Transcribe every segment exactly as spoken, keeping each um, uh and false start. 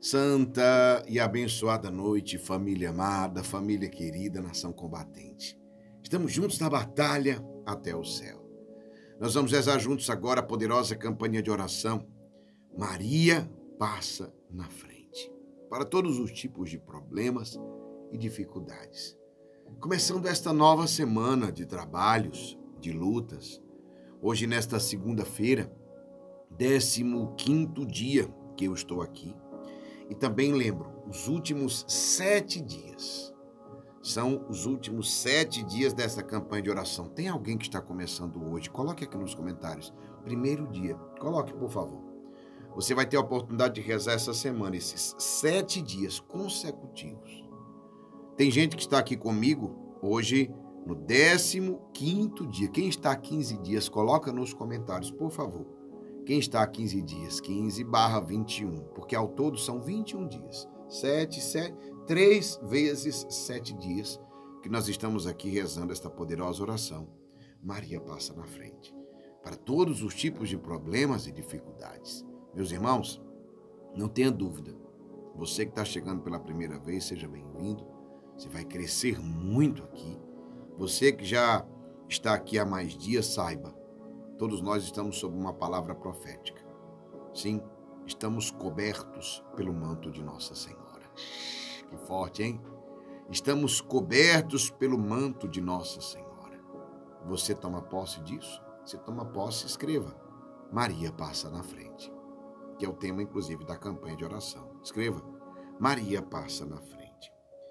Santa e abençoada noite, família amada, família querida, nação combatente. Estamos juntos na batalha até o céu. Nós vamos rezar juntos agora a poderosa campanha de oração. Maria passa na frente, para todos os tipos de problemas e dificuldades. Começando esta nova semana de trabalhos, de lutas, hoje nesta segunda-feira, décimo quinto dia que eu estou aqui. E também lembro, os últimos sete dias, são os últimos sete dias dessa campanha de oração. Tem alguém que está começando hoje? Coloque aqui nos comentários, primeiro dia, coloque por favor. Você vai ter a oportunidade de rezar essa semana, esses sete dias consecutivos. Tem gente que está aqui comigo hoje no décimo quinto dia. Quem está há quinze dias, coloca nos comentários, por favor. Quem está há quinze dias, quinze barra vinte e um, porque ao todo são vinte e um dias. sete, sete, três vezes sete dias que nós estamos aqui rezando esta poderosa oração. Maria passa na frente, para todos os tipos de problemas e dificuldades. Meus irmãos, não tenha dúvida, você que está chegando pela primeira vez, seja bem-vindo. Você vai crescer muito aqui. Você que já está aqui há mais dias, saiba, todos nós estamos sob uma palavra profética. Sim, estamos cobertos pelo manto de Nossa Senhora. Que forte, hein? Estamos cobertos pelo manto de Nossa Senhora. Você toma posse disso? Você toma posse, escreva. Maria passa na frente, que é o tema, inclusive, da campanha de oração. Escreva. Maria passa na frente.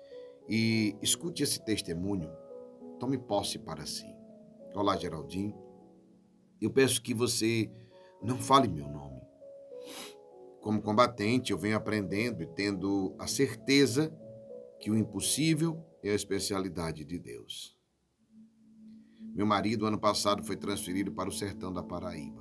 E escute esse testemunho. Tome posse para si. Olá, Geraldinho. Eu peço que você não fale meu nome. Como combatente, eu venho aprendendo e tendo a certeza que o impossível é a especialidade de Deus. Meu marido, ano passado, foi transferido para o sertão da Paraíba.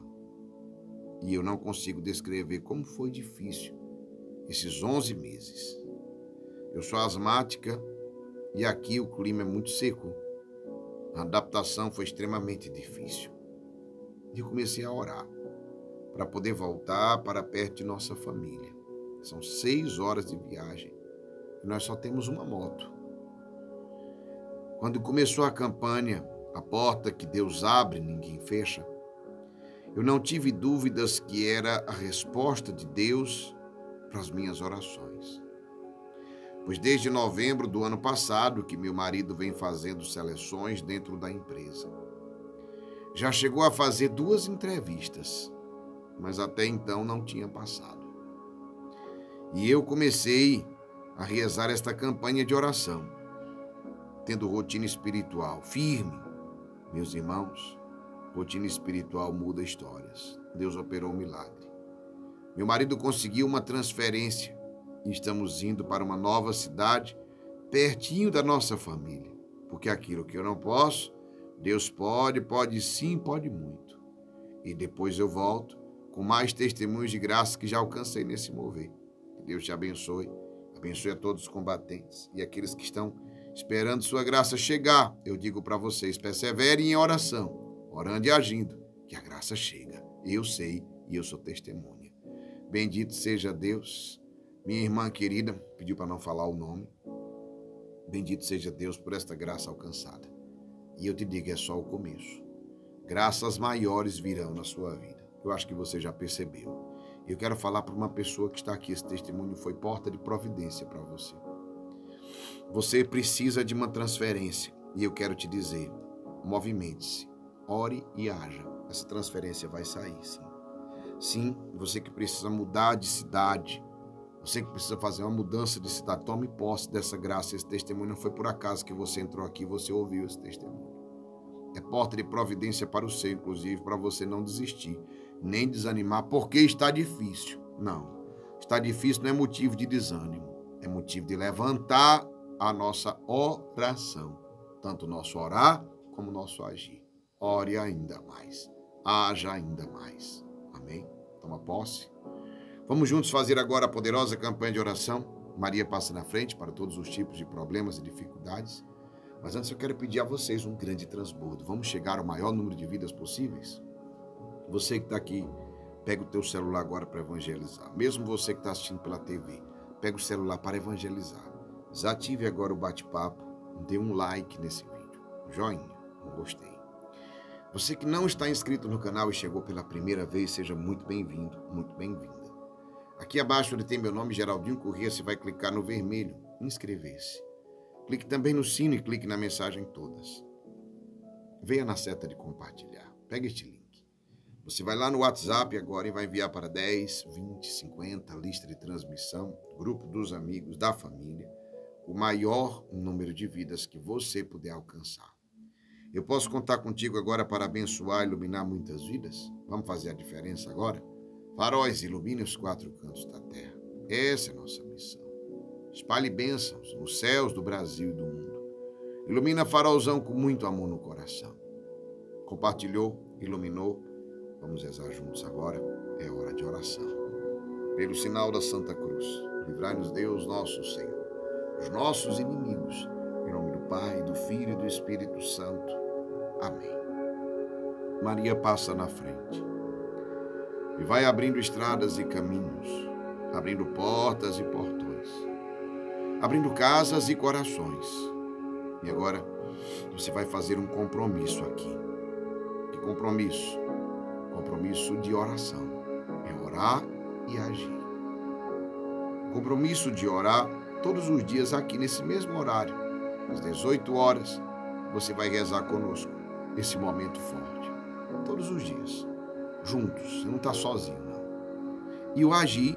E eu não consigo descrever como foi difícil esses onze meses. Eu sou asmática e aqui o clima é muito seco. A adaptação foi extremamente difícil. E eu comecei a orar para poder voltar para perto de nossa família. São seis horas de viagem e nós só temos uma moto. Quando começou a campanha, a porta que Deus abre, ninguém fecha, eu não tive dúvidas que era a resposta de Deus para as minhas orações. Pois desde novembro do ano passado que meu marido vem fazendo seleções dentro da empresa. Já chegou a fazer duas entrevistas, mas até então não tinha passado. E eu comecei a rezar esta campanha de oração, tendo rotina espiritual firme. Meus irmãos, rotina espiritual muda histórias. Deus operou um milagre. Meu marido conseguiu uma transferência e estamos indo para uma nova cidade, pertinho da nossa família, porque aquilo que eu não posso, Deus pode, pode sim, pode muito. E depois eu volto com mais testemunhos de graça que já alcancei nesse mover. Que Deus te abençoe, abençoe a todos os combatentes e aqueles que estão esperando sua graça chegar. Eu digo para vocês, perseverem em oração, orando e agindo, que a graça chega. Eu sei e eu sou testemunha. Bendito seja Deus. Minha irmã querida pediu para não falar o nome. Bendito seja Deus por esta graça alcançada. E eu te digo, é só o começo. Graças maiores virão na sua vida. Eu acho que você já percebeu. Eu quero falar para uma pessoa que está aqui. Esse testemunho foi porta de providência para você. Você precisa de uma transferência. E eu quero te dizer, movimente-se, ore e haja. Essa transferência vai sair, sim. Sim, você que precisa mudar de cidade, você que precisa fazer uma mudança de cidade, tome posse dessa graça. Esse testemunho não foi por acaso que você entrou aqui, você ouviu esse testemunho. É porta de providência para o seu, inclusive, para você não desistir, nem desanimar, porque está difícil. Não, está difícil não é motivo de desânimo, é motivo de levantar a nossa oração. Tanto o nosso orar, como o nosso agir. Ore ainda mais, haja ainda mais. Amém? Toma posse. Vamos juntos fazer agora a poderosa campanha de oração. Maria passa na frente para todos os tipos de problemas e dificuldades. Mas antes eu quero pedir a vocês um grande transbordo. Vamos chegar ao maior número de vidas possíveis? Você que está aqui, pega o teu celular agora para evangelizar. Mesmo você que está assistindo pela T V, pega o celular para evangelizar. Desative agora o bate-papo, dê um like nesse vídeo, joinha, um gostei. Você que não está inscrito no canal e chegou pela primeira vez, seja muito bem-vindo, muito bem-vinda. Aqui abaixo onde tem meu nome, Geraldinho Corrêa, você vai clicar no vermelho, inscrever-se. Clique também no sino e clique na mensagem todas. Venha na seta de compartilhar, pega este link. Você vai lá no WhatsApp agora e vai enviar para dez, vinte, cinquenta, lista de transmissão, grupo dos amigos, da família, o maior número de vidas que você puder alcançar. Eu posso contar contigo agora para abençoar e iluminar muitas vidas? Vamos fazer a diferença agora? Faróis, ilumine os quatro cantos da terra. Essa é a nossa missão. Espalhe bênçãos nos céus do Brasil e do mundo. Ilumina farolzão com muito amor no coração. Compartilhou, iluminou. Vamos rezar juntos agora. É hora de oração. Pelo sinal da Santa Cruz, livrai-nos Deus, nosso Senhor, os nossos inimigos. Em nome do Pai, do Filho e do Espírito Santo. Amém. Maria passa na frente e vai abrindo estradas e caminhos, abrindo portas e portões, abrindo casas e corações. E agora você vai fazer um compromisso aqui. Que compromisso? Compromisso de oração. É orar e agir. Compromisso de orar todos os dias aqui nesse mesmo horário. Às dezoito horas, você vai rezar conosco esse momento forte. Todos os dias. Juntos. Você não está sozinho, não. E o agir,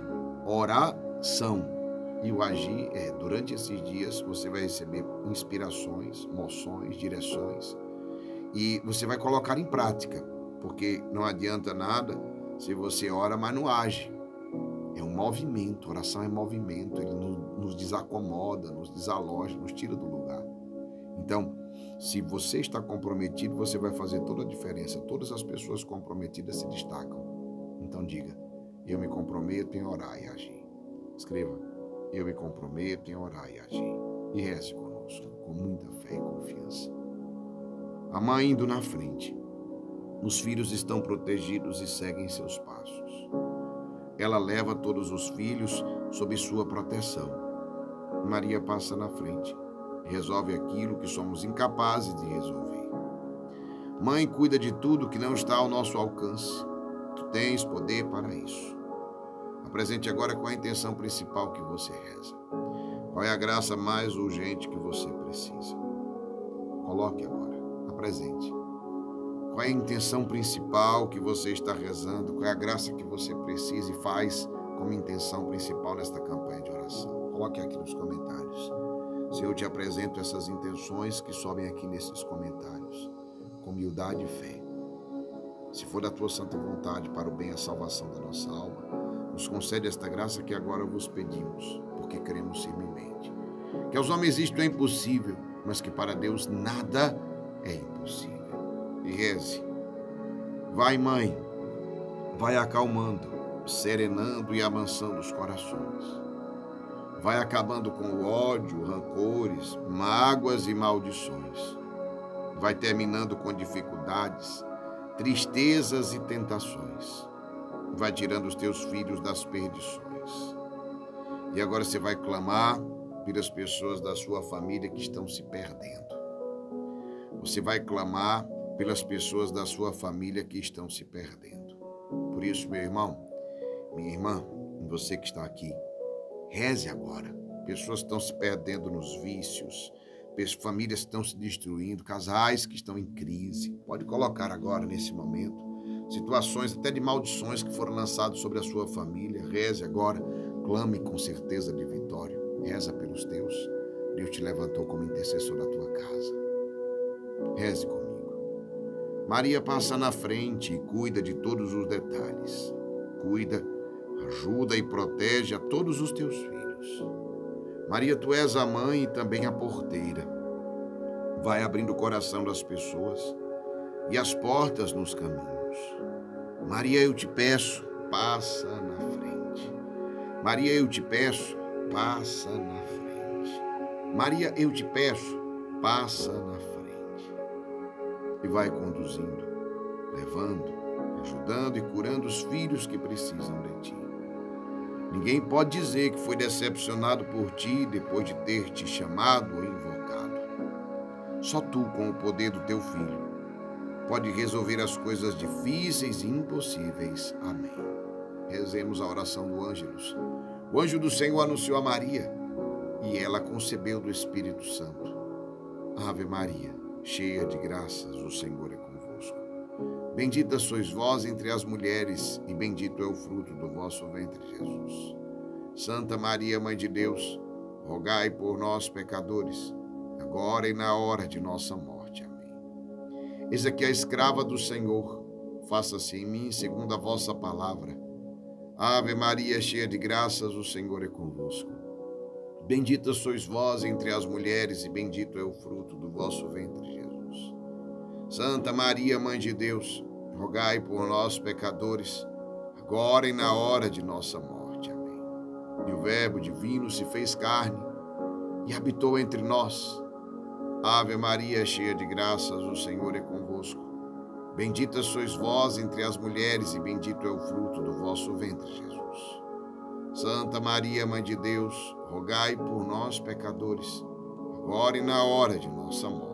oração. E o agir é, durante esses dias, você vai receber inspirações, moções, direções. E você vai colocar em prática. Porque não adianta nada se você ora, mas não age. É um movimento, oração é movimento, ele nos desacomoda, nos desaloja, nos tira do lugar. Então, se você está comprometido, você vai fazer toda a diferença. Todas as pessoas comprometidas se destacam. Então diga, eu me comprometo em orar e agir. Escreva, eu me comprometo em orar e agir. E reze conosco, com muita fé e confiança. A mãe indo na frente. Os filhos estão protegidos e seguem seus passos. Ela leva todos os filhos sob sua proteção. Maria passa na frente e resolve aquilo que somos incapazes de resolver. Mãe, cuida de tudo que não está ao nosso alcance. Tu tens poder para isso. Apresente agora qual a intenção principal que você reza. Qual é a graça mais urgente que você precisa? Coloque agora. Apresente. Qual é a intenção principal que você está rezando? Qual é a graça que você precisa e faz como intenção principal nesta campanha de oração? Coloque aqui nos comentários. Se eu te apresento essas intenções que sobem aqui nesses comentários, com humildade e fé. Se for da tua santa vontade para o bem e a salvação da nossa alma, nos concede esta graça que agora vos pedimos, porque cremos firmemente. Que aos homens isto é impossível, mas que para Deus nada é impossível. E reze. Vai, mãe, vai acalmando, serenando e amansando os corações. Vai acabando com o ódio, rancores, mágoas e maldições. Vai terminando com dificuldades, tristezas e tentações. Vai tirando os teus filhos das perdições. E agora você vai clamar pelas pessoas da sua família que estão se perdendo. Você vai clamar pelas pessoas da sua família que estão se perdendo. Por isso, meu irmão, minha irmã, você que está aqui, reze agora. Pessoas estão se perdendo nos vícios, famílias estão se destruindo, casais que estão em crise. Pode colocar agora, nesse momento, situações até de maldições que foram lançadas sobre a sua família. Reze agora, clame com certeza de vitória. Reza pelos teus. Deus te levantou como intercessor da tua casa. Reze comigo. Maria passa na frente e cuida de todos os detalhes. Cuida, ajuda e protege a todos os teus filhos. Maria, tu és a mãe e também a porteira. Vai abrindo o coração das pessoas e as portas nos caminhos. Maria, eu te peço, passa na frente. Maria, eu te peço, passa na frente. Maria, eu te peço, passa na frente. E vai conduzindo, levando, ajudando e curando os filhos que precisam de ti. Ninguém pode dizer que foi decepcionado por ti depois de ter te chamado ou invocado. Só tu, com o poder do teu Filho, pode resolver as coisas difíceis e impossíveis. Amém. Rezemos a oração do Ângelus. O anjo do Senhor anunciou a Maria, e ela concebeu do Espírito Santo. Ave Maria, cheia de graças, o Senhor é convosco. Bendita sois vós entre as mulheres, e bendito é o fruto do vosso ventre, Jesus. Santa Maria, Mãe de Deus, rogai por nós, pecadores, agora e na hora de nossa morte. Amém. Eis aqui a escrava do Senhor, faça-se em mim segundo a vossa palavra. Ave Maria, cheia de graças, o Senhor é convosco. Bendita sois vós entre as mulheres, e bendito é o fruto do vosso ventre, Jesus. Santa Maria, Mãe de Deus, rogai por nós, pecadores, agora e na hora de nossa morte. Amém. E o Verbo divino se fez carne e habitou entre nós. Ave Maria, cheia de graças, o Senhor é convosco. Bendita sois vós entre as mulheres, e bendito é o fruto do vosso ventre, Jesus. Santa Maria, Mãe de Deus, rogai por nós, pecadores, agora e na hora de nossa morte.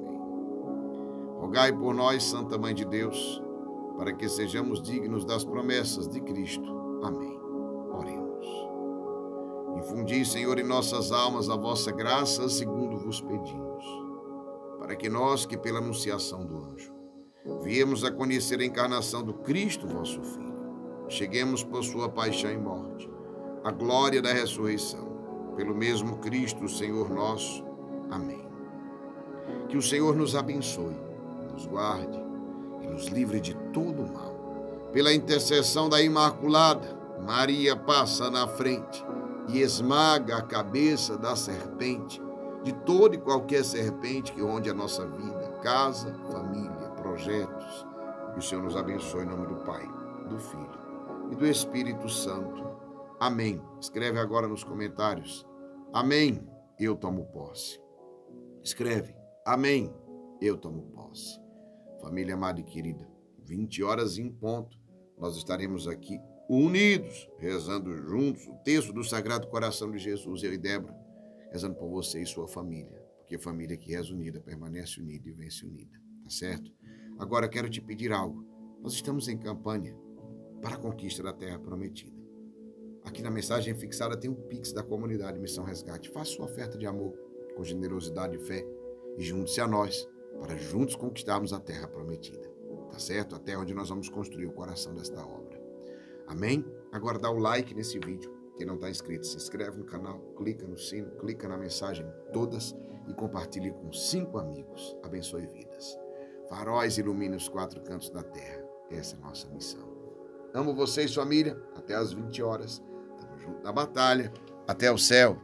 Rogai por nós, Santa Mãe de Deus, para que sejamos dignos das promessas de Cristo. Amém. Oremos. Infundi, Senhor, em nossas almas a vossa graça, segundo vos pedimos, para que nós, que pela anunciação do anjo, viemos a conhecer a encarnação do Cristo, vosso Filho, cheguemos por sua paixão e morte, a glória da ressurreição, pelo mesmo Cristo, Senhor nosso. Amém. Que o Senhor nos abençoe, nos guarde e nos livre de todo o mal. Pela intercessão da Imaculada, Maria passa na frente e esmaga a cabeça da serpente, de toda e qualquer serpente que ronde a nossa vida, casa, família, projetos. Que o Senhor nos abençoe em nome do Pai, do Filho e do Espírito Santo. Amém. Escreve agora nos comentários: amém, eu tomo posse. Escreve: amém, eu tomo posse. Família amada e querida, vinte horas em ponto, nós estaremos aqui unidos, rezando juntos o texto do Sagrado Coração de Jesus, eu e Débora, rezando por você e sua família, porque família que reza unida permanece unida e vence unida, tá certo? Agora quero te pedir algo. Nós estamos em campanha para a conquista da Terra Prometida. Aqui na mensagem fixada tem o Pix da comunidade Missão Resgate. Faça sua oferta de amor, com generosidade e fé, e junte-se a nós, para juntos conquistarmos a Terra Prometida, tá certo? A terra onde nós vamos construir o coração desta obra. Amém? Agora dá o like nesse vídeo. Quem não está inscrito, se inscreve no canal, clica no sino, clica na mensagem todas e compartilhe com cinco amigos. Abençoe vidas. Faróis iluminem os quatro cantos da terra. Essa é a nossa missão. Amo vocês, família. Até às vinte horas. Tamo junto na batalha. Até o céu.